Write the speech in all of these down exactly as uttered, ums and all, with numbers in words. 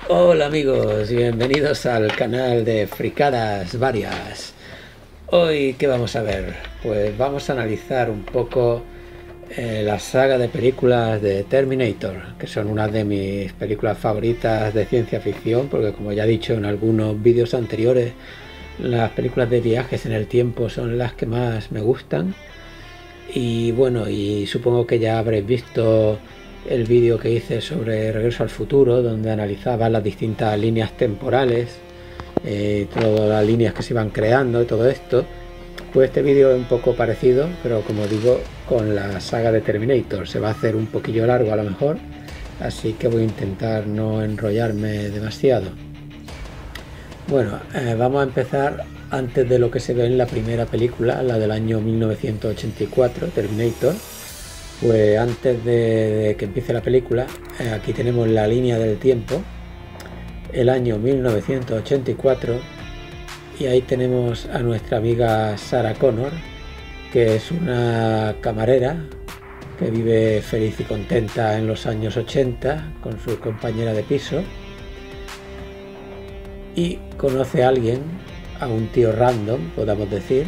Hola amigos, bienvenidos al canal de Fricadas Varias. Hoy, ¿qué vamos a ver? Pues vamos a analizar un poco eh, la saga de películas de Terminator, que son una de mis películas favoritas de ciencia ficción, porque como ya he dicho en algunos vídeos anteriores, las películas de viajes en el tiempo son las que más me gustan. Y bueno, y supongo que ya habréis visto el vídeo que hice sobre Regreso al Futuro, donde analizaba las distintas líneas temporales, eh, todas las líneas que se iban creando y todo esto. Pues este vídeo es un poco parecido, pero como digo, con la saga de Terminator. Se va a hacer un poquillo largo a lo mejor, así que voy a intentar no enrollarme demasiado. Bueno, eh, vamos a empezar antes de lo que se ve en la primera película, la del año mil novecientos ochenta y cuatro, Terminator. Pues antes de, de que empiece la película, eh, aquí tenemos la línea del tiempo, el año mil novecientos ochenta y cuatro, y ahí tenemos a nuestra amiga Sarah Connor, que es una camarera que vive feliz y contenta en los años ochenta con su compañera de piso, y conoce a alguien, a un tío random, podamos decir,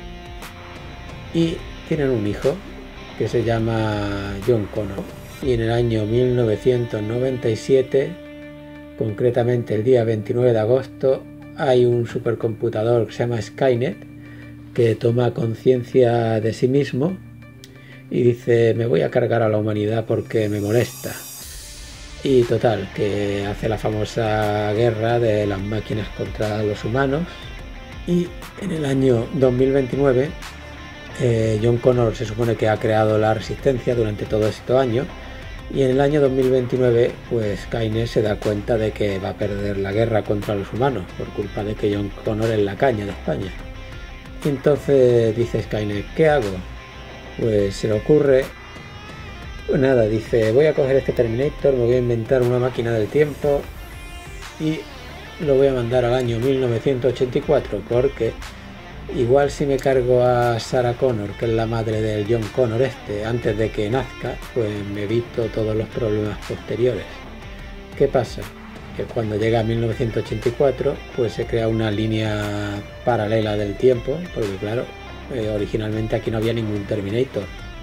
y tienen un hijo que se llama John Connor. Y en el año mil novecientos noventa y siete, concretamente el día veintinueve de agosto, hay un supercomputador que se llama Skynet, que toma conciencia de sí mismo y dice: me voy a cargar a la humanidad porque me molesta. Y total, que hace la famosa guerra de las máquinas contra los humanos. Y en el año dos mil veintinueve, eh, John Connor se supone que ha creado la resistencia durante todos estos años, y en el año dos mil veintinueve pues Skynet se da cuenta de que va a perder la guerra contra los humanos por culpa de que John Connor es la caña de España. Y entonces dice Skynet: ¿qué hago? Pues se le ocurre, pues nada, dice: voy a coger este Terminator, me voy a inventar una máquina del tiempo y lo voy a mandar al año mil novecientos ochenta y cuatro, porque igual si me cargo a Sarah Connor, que es la madre del John Connor este, antes de que nazca, pues me evito todos los problemas posteriores. ¿Qué pasa? Que cuando llega a mil novecientos ochenta y cuatro, pues se crea una línea paralela del tiempo, porque claro, eh, originalmente aquí no había ningún Terminator.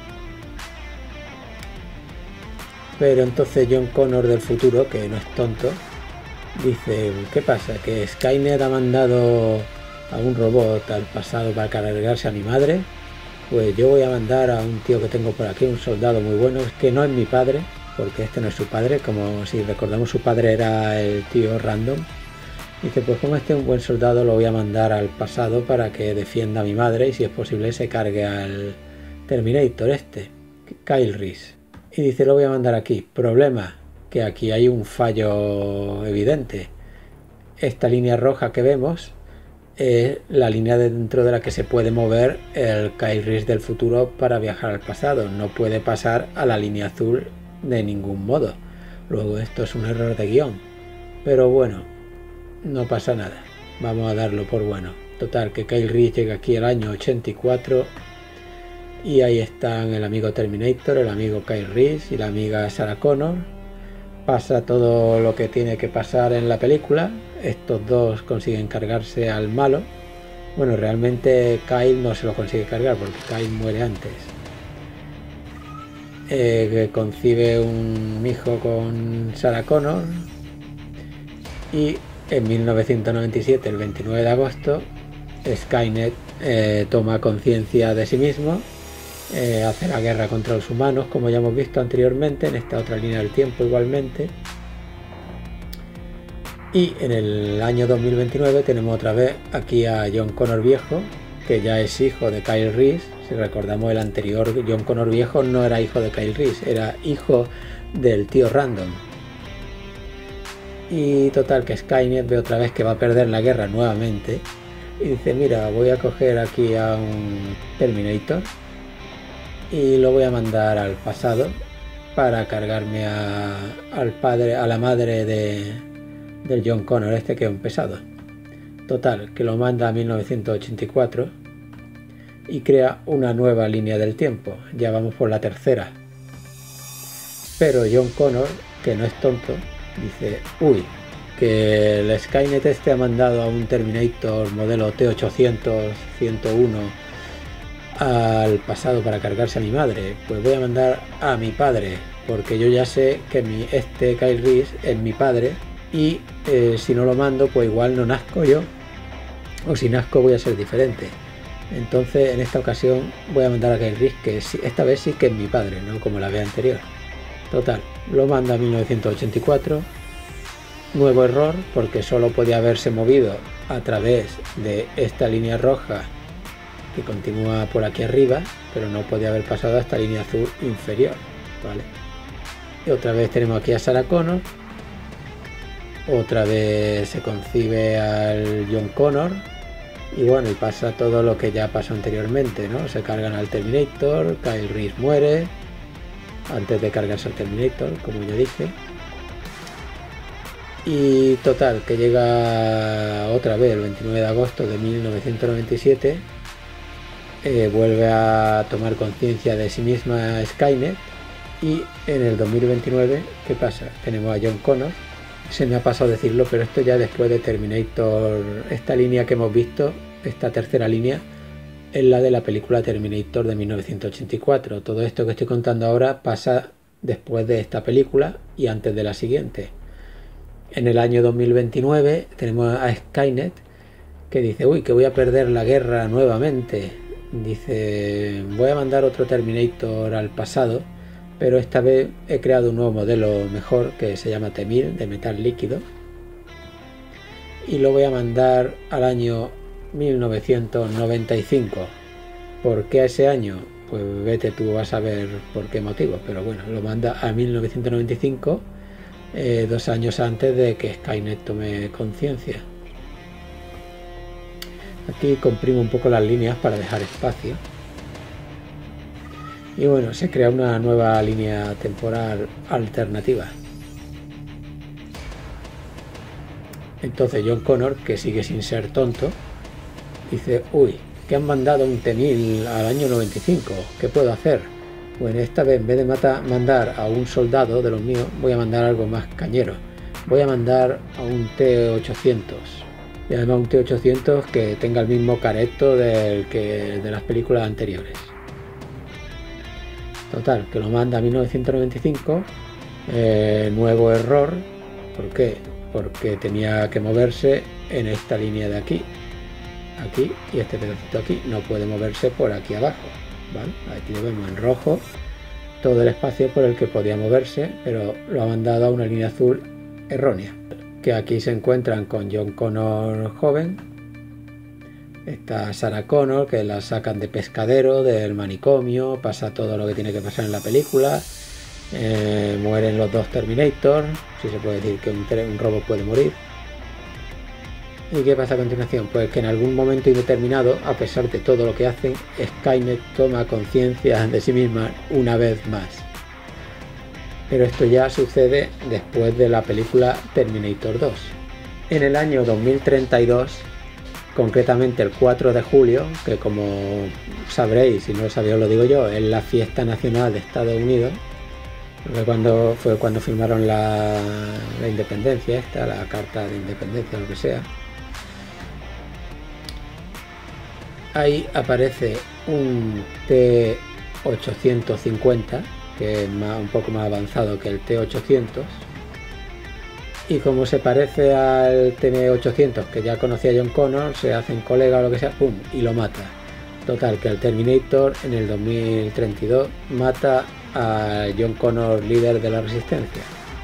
Pero entonces John Connor del futuro, que no es tonto, dice: ¿qué pasa? ¿Que Skynet ha mandado a un robot al pasado para cargarse a mi madre? Pues yo voy a mandar a un tío que tengo por aquí, un soldado muy bueno, que no es mi padre, porque este no es su padre, como si recordamos su padre era el tío random. Dice: pues como este es un buen soldado, lo voy a mandar al pasado para que defienda a mi madre y si es posible se cargue al Terminator este, Kyle Reese. Y dice: lo voy a mandar aquí. Problema, que aquí hay un fallo evidente. Esta línea roja que vemos es la línea dentro de la que se puede mover el Kyle Reese del futuro para viajar al pasado. No puede pasar a la línea azul de ningún modo. Luego esto es un error de guión, pero bueno, no pasa nada, vamos a darlo por bueno. Total, que Kyle Reese llega aquí el año ochenta y cuatro y ahí están el amigo Terminator, el amigo Kyle Reese y la amiga Sarah Connor. Pasa todo lo que tiene que pasar en la película. Estos dos consiguen cargarse al malo. Bueno, realmente Kyle no se lo consigue cargar porque Kyle muere antes. Eh, concibe un hijo con Sarah Connor y en mil novecientos noventa y siete, el veintinueve de agosto, Skynet eh, toma conciencia de sí mismo, eh, hace la guerra contra los humanos, como ya hemos visto anteriormente en esta otra línea del tiempo igualmente. Y en el año dos mil veintinueve tenemos otra vez aquí a John Connor viejo, que ya es hijo de Kyle Reese. Si recordamos, el anterior John Connor viejo no era hijo de Kyle Reese, era hijo del tío random. Y total, que Skynet ve otra vez que va a perder la guerra nuevamente y dice: mira, voy a coger aquí a un Terminator y lo voy a mandar al pasado para cargarme a, al padre, a la madre de, del John Connor este, que es un pesado. Total, que lo manda a mil novecientos ochenta y cuatro y crea una nueva línea del tiempo. Ya vamos por la tercera. Pero John Connor, que no es tonto, dice: uy, que el Skynet este ha mandado a un Terminator modelo T ochocientos ciento uno al pasado para cargarse a mi madre. Pues voy a mandar a mi padre, porque yo ya sé que mi, este Kyle Reese es mi padre, y eh, si no lo mando, pues igual no nazco yo, o si nazco voy a ser diferente. Entonces en esta ocasión voy a mandar a Kyle Reese, que esta vez sí que es mi padre, no como la vez anterior. Total, lo manda a mil novecientos ochenta y cuatro. Nuevo error, porque solo podía haberse movido a través de esta línea roja que continúa por aquí arriba, pero no podía haber pasado a esta línea azul inferior, ¿vale? Y otra vez tenemos aquí a Sarah Connor. Otra vez se concibe al John Connor. Y bueno, y pasa todo lo que ya pasó anteriormente, ¿no? Se cargan al Terminator, Kyle Reese muere antes de cargarse al Terminator, como ya dije. Y total, que llega otra vez el veintinueve de agosto de mil novecientos noventa y siete, eh, vuelve a tomar conciencia de sí misma Skynet, y en el dos mil veintinueve, ¿qué pasa? Tenemos a John Connor. Se me ha pasado decirlo, pero esto ya después de Terminator, esta línea que hemos visto, esta tercera línea, es la de la película Terminator de mil novecientos ochenta y cuatro. Todo esto que estoy contando ahora pasa después de esta película y antes de la siguiente. En el año dos mil veintinueve tenemos a Skynet, que dice, uy, que voy a perder la guerra nuevamente. Dice, voy a mandar otro Terminator al pasado, pero esta vez he creado un nuevo modelo mejor que se llama T mil, de metal líquido, y lo voy a mandar al año mil novecientos noventa y cinco. ¿Por qué a ese año? Pues vete tú a saber por qué motivo, pero bueno, lo manda a mil novecientos noventa y cinco, eh, dos años antes de que Skynet tome conciencia. Aquí comprimo un poco las líneas para dejar espacio. Y bueno, se crea una nueva línea temporal alternativa. Entonces John Connor, que sigue sin ser tonto, dice, uy, que han mandado un T mil al año noventa y cinco, ¿qué puedo hacer? Bueno, esta vez en vez de matar, mandar a un soldado de los míos, voy a mandar algo más cañero. Voy a mandar a un T ochocientos. Y además un T ochocientos que tenga el mismo careto del que de las películas anteriores. Total, que lo manda a mil novecientos noventa y cinco, eh, nuevo error. ¿Por qué? Porque tenía que moverse en esta línea de aquí, aquí, y este pedacito aquí, no puede moverse por aquí abajo, ¿vale? Aquí lo vemos en rojo, todo el espacio por el que podía moverse, pero lo ha mandado a una línea azul errónea. Que aquí se encuentran con John Connor joven. Está Sarah Connor, que la sacan de pescadero, del manicomio, pasa todo lo que tiene que pasar en la película, eh, mueren los dos Terminator, si se puede decir que un, un robot puede morir. ¿Y qué pasa a continuación? Pues que en algún momento indeterminado, a pesar de todo lo que hacen, Skynet toma conciencia de sí misma una vez más. Pero esto ya sucede después de la película Terminator dos. En el año dos mil treinta y dos, concretamente el cuatro de julio, que como sabréis, si no lo sabéis os lo digo yo, es la fiesta nacional de Estados Unidos, porque cuando, fue cuando firmaron la, la independencia esta, la carta de independencia, lo que sea. Ahí aparece un T ochocientos cincuenta, que es más, un poco más avanzado que el T ochocientos. Y como se parece al T ochocientos que ya conocía John Connor, se hacen colega o lo que sea, ¡pum!, y lo mata. Total, que el Terminator en el dos mil treinta y dos mata a John Connor, líder de la resistencia.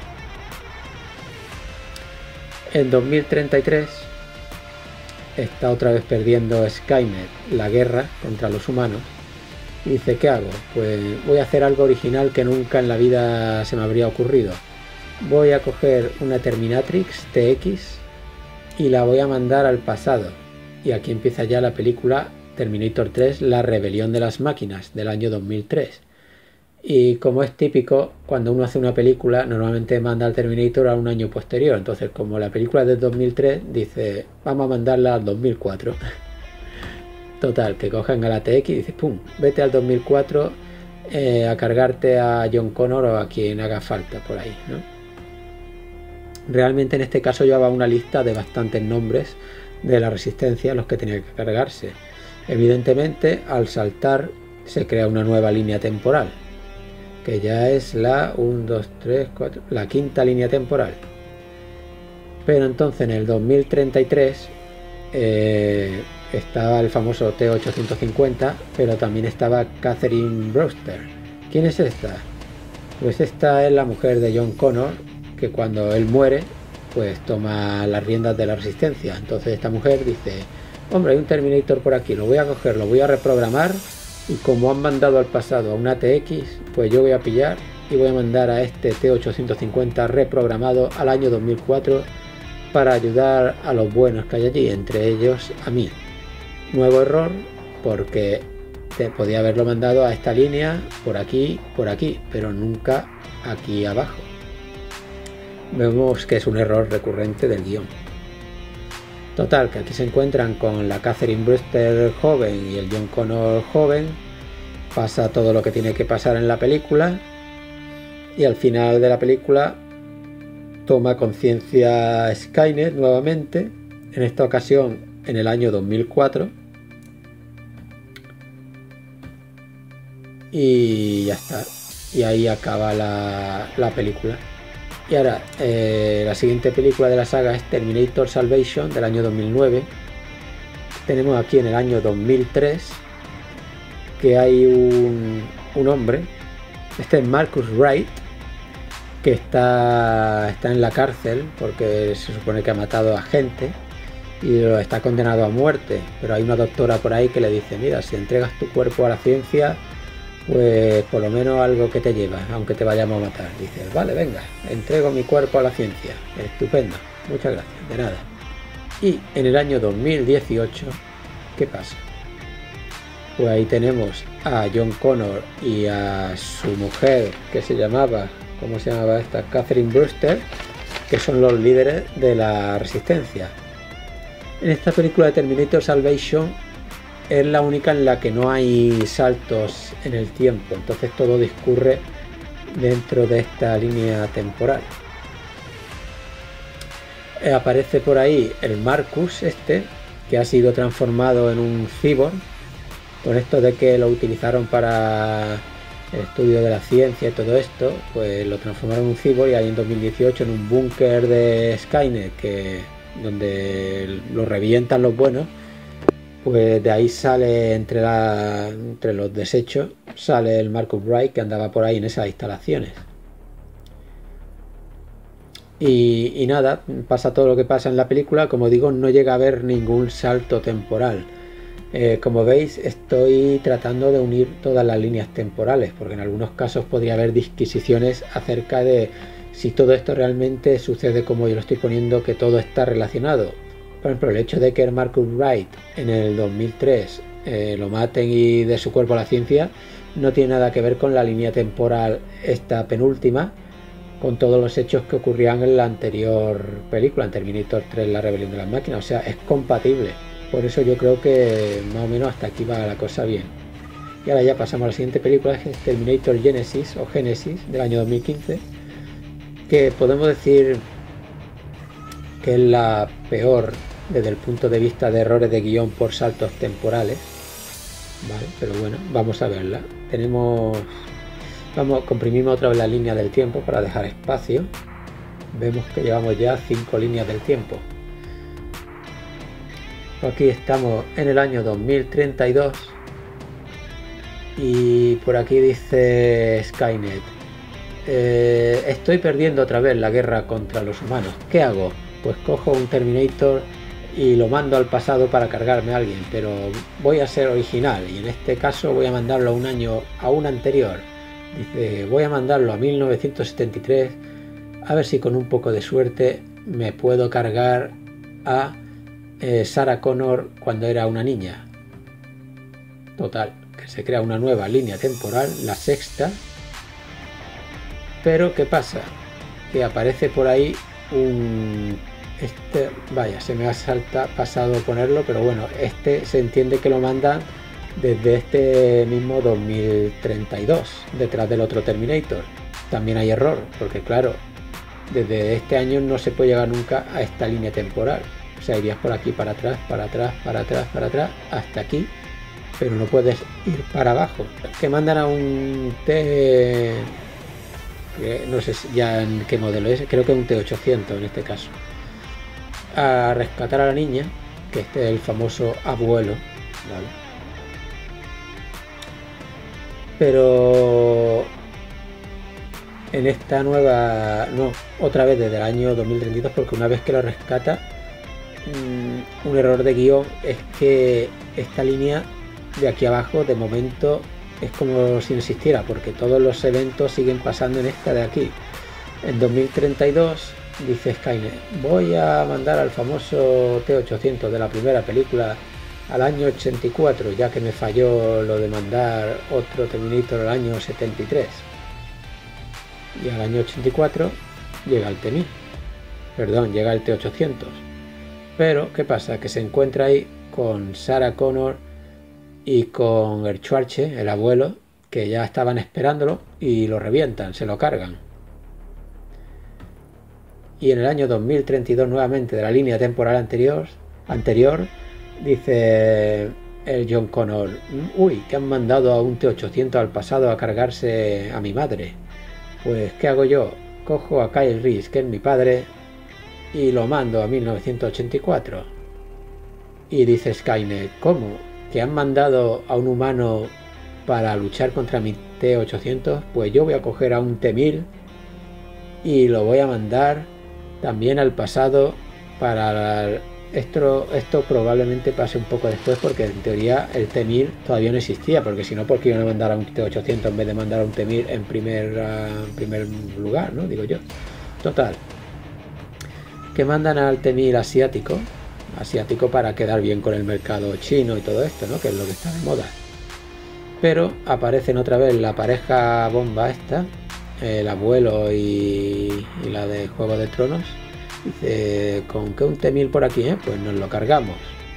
En dos mil treinta y tres está otra vez perdiendo Skynet la guerra contra los humanos. Y dice, ¿qué hago? Pues voy a hacer algo original que nunca en la vida se me habría ocurrido. Voy a coger una Terminatrix T X y la voy a mandar al pasado. Y aquí empieza ya la película Terminator tres, la rebelión de las máquinas, del año dos mil tres. Y como es típico, cuando uno hace una película, normalmente manda al Terminator a un año posterior. Entonces, como la película es del dos mil tres, dice, vamos a mandarla al dos mil cuatro. Total, que cogen a la T X y dices, pum, vete al dos mil cuatro eh, a cargarte a John Connor o a quien haga falta por ahí, ¿no? realmente en este caso llevaba una lista de bastantes nombres de la Resistencia, los que tenía que cargarse. Evidentemente, al saltar se crea una nueva línea temporal, que ya es la uno, dos, tres, cuatro, la quinta línea temporal. Pero entonces en el dos mil treinta y tres eh, estaba el famoso T ochocientos cincuenta, pero también estaba Catherine Brewster. ¿Quién es esta? Pues esta es la mujer de John Connor, que cuando él muere, pues toma las riendas de la Resistencia. Entonces esta mujer dice: hombre, hay un Terminator por aquí, lo voy a coger, lo voy a reprogramar, y como han mandado al pasado a una T X, pues yo voy a pillar y voy a mandar a este T ochocientos cincuenta reprogramado al año dos mil cuatro para ayudar a los buenos que hay allí, entre ellos a mí. Nuevo error, porque te podía haberlo mandado a esta línea, por aquí, por aquí, pero nunca aquí abajo. Vemos que es un error recurrente del guión. Total, que aquí se encuentran con la Catherine Brewster joven y el John Connor joven. Pasa todo lo que tiene que pasar en la película, y al final de la película toma conciencia Skynet nuevamente, en esta ocasión en el año dos mil cuatro, y ya está, y ahí acaba la, la película. Y ahora eh, la siguiente película de la saga es Terminator Salvation, del año dos mil nueve. Tenemos aquí en el año dos mil tres que hay un, un hombre, este es Marcus Wright, que está, está en la cárcel porque se supone que ha matado a gente y lo está condenado a muerte, pero hay una doctora por ahí que le dice: mira, si entregas tu cuerpo a la ciencia, pues por lo menos algo que te llevas, aunque te vayamos a matar. Dice: vale, venga, entrego mi cuerpo a la ciencia. Estupendo, muchas gracias, de nada. Y en el año dos mil dieciocho, ¿qué pasa? Pues ahí tenemos a John Connor y a su mujer, que se llamaba, ¿cómo se llamaba esta? Catherine Brewster, que son los líderes de la Resistencia. En esta película de Terminator Salvation es la única en la que no hay saltos en el tiempo, entonces todo discurre dentro de esta línea temporal. Eh, aparece por ahí el Marcus este, que ha sido transformado en un cyborg, con esto de que lo utilizaron para el estudio de la ciencia y todo esto, pues lo transformaron en un cyborg, y ahí en dos mil dieciocho en un búnker de Skynet, que donde lo revientan los buenos, pues de ahí sale, entre, la, entre los desechos, sale el Marcus Wright, que andaba por ahí en esas instalaciones. Y, y nada, pasa todo lo que pasa en la película. Como digo, no llega a haber ningún salto temporal. Eh, como veis, estoy tratando de unir todas las líneas temporales, porque en algunos casos podría haber disquisiciones acerca de si todo esto realmente sucede como yo lo estoy poniendo, que todo está relacionado. Por ejemplo, el hecho de que el Marcus Wright en el dos mil tres eh, lo maten y de su cuerpo a la ciencia no tiene nada que ver con la línea temporal esta penúltima, con todos los hechos que ocurrían en la anterior película, en Terminator tres, la rebelión de las máquinas. O sea, es compatible. Por eso yo creo que más o menos hasta aquí va la cosa bien. Y ahora ya pasamos a la siguiente película, que es Terminator Genesis o Genesis, del año dos mil quince, que podemos decir que es la peor desde el punto de vista de errores de guión por saltos temporales, vale, pero bueno, vamos a verla. Tenemos, vamos, comprimimos otra vez la línea del tiempo para dejar espacio. Vemos que llevamos ya cinco líneas del tiempo. Aquí estamos en el año dos mil treinta y dos y por aquí dice Skynet: eh, estoy perdiendo otra vez la guerra contra los humanos. ¿Qué hago? Pues cojo un Terminator y lo mando al pasado para cargarme a alguien, pero voy a ser original y en este caso voy a mandarlo a un año, a un anterior. Dice: voy a mandarlo a mil novecientos setenta y tres, a ver si con un poco de suerte me puedo cargar a eh, Sarah Connor cuando era una niña. Total, que se crea una nueva línea temporal, la sexta. Pero ¿qué pasa? Que aparece por ahí un... Este, vaya, se me ha salta, pasado ponerlo, pero bueno, este se entiende que lo mandan desde este mismo dos mil treinta y dos, detrás del otro Terminator. También hay error, porque claro, desde este año no se puede llegar nunca a esta línea temporal. O sea, irías por aquí para atrás, para atrás, para atrás, para atrás, hasta aquí, pero no puedes ir para abajo. Que mandan a un T, no sé ya en qué modelo es, creo que es un T ochocientos en este caso, a rescatar a la niña, que este es el famoso abuelo, ¿vale? Pero en esta nueva, no, otra vez desde el año dos mil treinta y dos, porque una vez que lo rescata, un error de guión es que esta línea de aquí abajo de momento es como si no existiera, porque todos los eventos siguen pasando en esta de aquí. En dos mil treinta y dos dice Skynet, voy a mandar al famoso T ochocientos de la primera película al año ochenta y cuatro, ya que me falló lo de mandar otro Terminator al año setenta y tres, y al año ochenta y cuatro llega el T mil, perdón, llega el T ochocientos. Pero, ¿qué pasa? Que se encuentra ahí con Sarah Connor y con el Schwarze, el abuelo, que ya estaban esperándolo y lo revientan, se lo cargan. Y en el año dos mil treinta y dos, nuevamente de la línea temporal anterior, anterior dice el John Connor, uy, que han mandado a un T ochocientos al pasado a cargarse a mi madre. Pues, ¿qué hago yo? Cojo a Kyle Reese, que es mi padre, y lo mando a mil novecientos ochenta y cuatro. Y dice Skynet, ¿cómo? ¿Que han mandado a un humano para luchar contra mi T ochocientos? Pues yo voy a coger a un T mil y lo voy a mandar también al pasado para... Esto, esto probablemente pase un poco después, porque en teoría el T mil todavía no existía, porque si no, ¿por qué iban a mandar a un T ochocientos en vez de mandar a un T mil en primer, uh, en primer lugar, ¿no? Digo yo. Total, que mandan al T mil asiático, asiático para quedar bien con el mercado chino y todo esto, ¿no? Que es lo que está de moda. Pero aparecen otra vez la pareja bomba esta, el abuelo y, y la de Juego de Tronos. Dice, con que un T mil por aquí, ¿eh? Pues nos lo cargamos.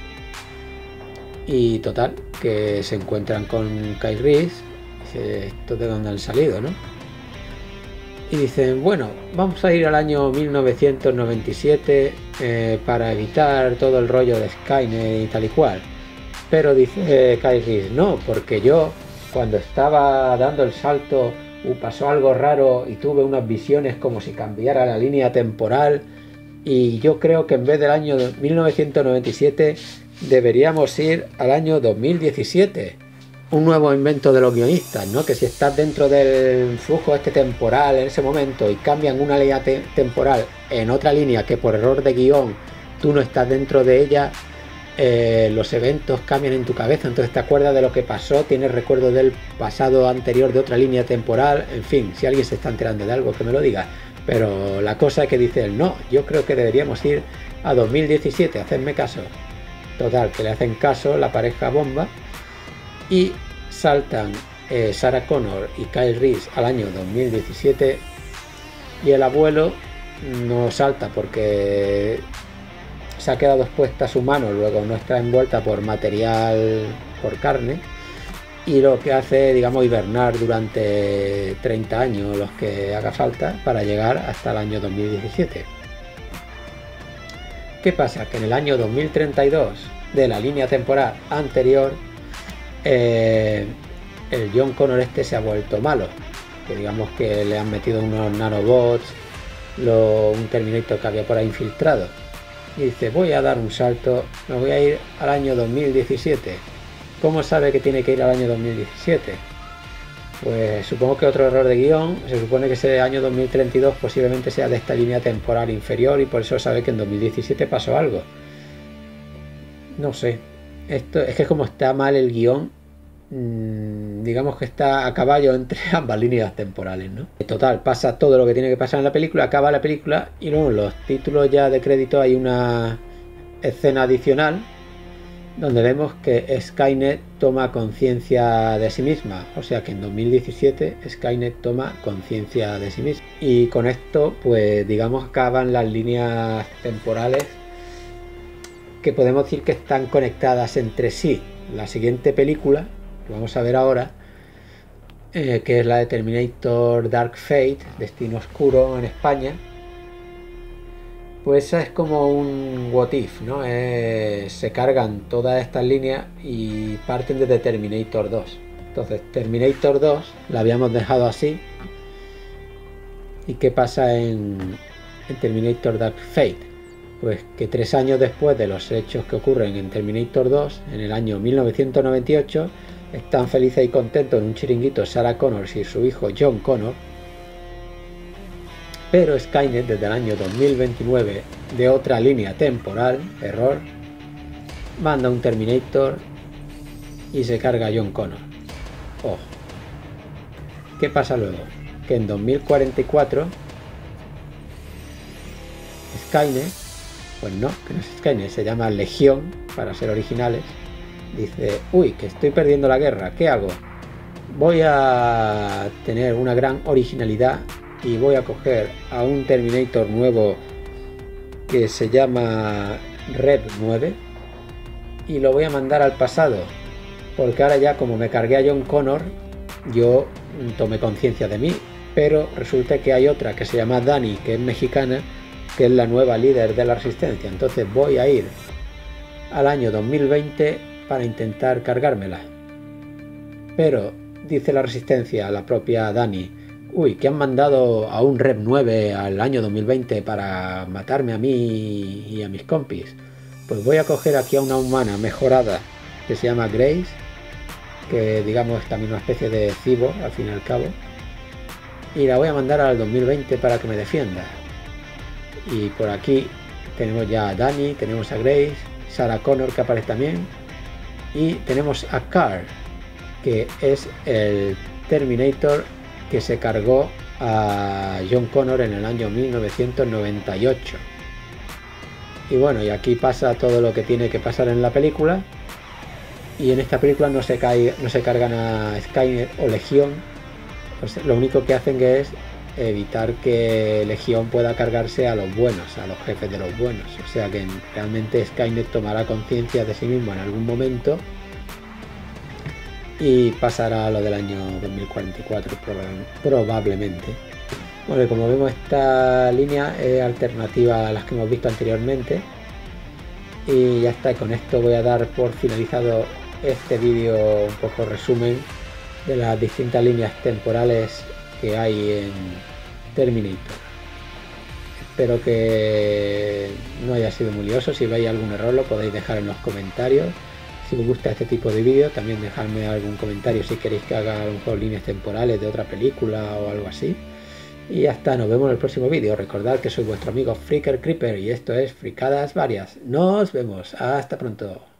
Y total, que se encuentran con Kyle Reese. Dice, ¿esto de dónde han salido, no? Y dicen, bueno, vamos a ir al año mil novecientos noventa y siete eh, para evitar todo el rollo de Skynet y tal y cual. Pero dice eh, Kyle Reese, no, porque yo cuando estaba dando el salto uh, pasó algo raro y tuve unas visiones como si cambiara la línea temporal, y yo creo que en vez del año mil novecientos noventa y siete deberíamos ir al año dos mil diecisiete. Un nuevo invento de los guionistas, ¿no? Que si estás dentro del flujo este temporal en ese momento y cambian una línea te temporal en otra línea que por error de guión tú no estás dentro de ella, eh, los eventos cambian en tu cabeza, entonces te acuerdas de lo que pasó, tienes recuerdo del pasado anterior de otra línea temporal, en fin, si alguien se está enterando de algo que me lo diga. Pero la cosa es que dice él, no, yo creo que deberíamos ir a dos mil diecisiete, hacerme caso. Total, que le hacen caso la pareja bomba y saltan eh, Sarah Connor y Kyle Reese al año dos mil diecisiete, y el abuelo no salta porque se ha quedado expuesta a su mano, luego no está envuelta por material, por carne, y lo que hace, digamos, hibernar durante treinta años, los que haga falta, para llegar hasta el año dos mil diecisiete. ¿Qué pasa? Que en el año dos mil treinta y dos de la línea temporal anterior, eh, el John Connor este se ha vuelto malo, que digamos que le han metido unos nanobots, lo, un Terminator que había por ahí infiltrado, y dice, voy a dar un salto, me voy a ir al año dos mil diecisiete. ¿Cómo sabe que tiene que ir al año dos mil diecisiete? Pues supongo que otro error de guión. Se supone que ese año dos mil treinta y dos posiblemente sea de esta línea temporal inferior, y por eso sabe que en dos mil diecisiete pasó algo. No sé. Esto es que como está mal el guión, mmm, digamos que está a caballo entre ambas líneas temporales, ¿no? Total, pasa todo lo que tiene que pasar en la película, acaba la película y luego en los títulos ya de crédito hay una escena adicional donde vemos que Skynet toma conciencia de sí misma, o sea que en dos mil diecisiete Skynet toma conciencia de sí misma. Y con esto, pues digamos, acaban las líneas temporales que podemos decir que están conectadas entre sí. La siguiente película, que vamos a ver ahora, eh, que es la de Terminator Dark Fate, Destino Oscuro en España, Pues es como un what if, ¿no? Eh, se cargan todas estas líneas y parten desde Terminator dos. Entonces Terminator dos la habíamos dejado así. ¿Y qué pasa en, en Terminator Dark Fate? Pues que tres años después de los hechos que ocurren en Terminator dos, en el año mil novecientos noventa y ocho, están felices y contentos en un chiringuito Sarah Connor y su hijo John Connor. Pero Skynet, desde el año dos mil veintinueve, de otra línea temporal, error, manda un Terminator y se carga a John Connor. Oh. ¿Qué pasa luego? Que en dos mil cuarenta y cuatro Skynet, pues no, que no es Skynet, se llama Legión, para ser originales, dice, uy, que estoy perdiendo la guerra, ¿qué hago? Voy a tener una gran originalidad y voy a coger a un Terminator nuevo que se llama Red nueve y lo voy a mandar al pasado, porque ahora ya como me cargué a John Connor, yo tomé conciencia de mí, pero resulta que hay otra que se llama Dani, que es mexicana, que es la nueva líder de la resistencia. Entonces voy a ir al año dos mil veinte para intentar cargármela. Pero dice la resistencia, la propia Dani, uy, que han mandado a un Red nueve al año dos mil veinte para matarme a mí y a mis compis. Pues voy a coger aquí a una humana mejorada que se llama Grace, que digamos es también una especie de cyborg al fin y al cabo, y la voy a mandar al dos mil veinte para que me defienda. Y por aquí tenemos ya a Dani, tenemos a Grace, Sarah Connor que aparece también, y tenemos a Carl, que es el Terminator que se cargó a John Connor en el año mil novecientos noventa y ocho. Y bueno, y aquí pasa todo lo que tiene que pasar en la película, y en esta película no se, cae, no se cargan a Skynet o Legión, pues lo único que hacen es evitar que Legión pueda cargarse a los buenos, a los jefes de los buenos. O sea que realmente Skynet tomará conciencia de sí mismo en algún momento y pasará a lo del año dos mil cuarenta y cuatro probablemente. Bueno, y como vemos, esta línea es alternativa a las que hemos visto anteriormente. Y ya está, y con esto voy a dar por finalizado este vídeo, un poco resumen de las distintas líneas temporales que hay en Terminator. Espero que no haya sido muy lioso. Si veis algún error lo podéis dejar en los comentarios. Si os gusta este tipo de vídeos, también dejadme algún comentario si queréis que haga a lo mejor líneas temporales de otra película o algo así. Y ya está, nos vemos en el próximo vídeo. Recordad que soy vuestro amigo Freaker Creeper y esto es Fricadas Varias. Nos vemos, hasta pronto.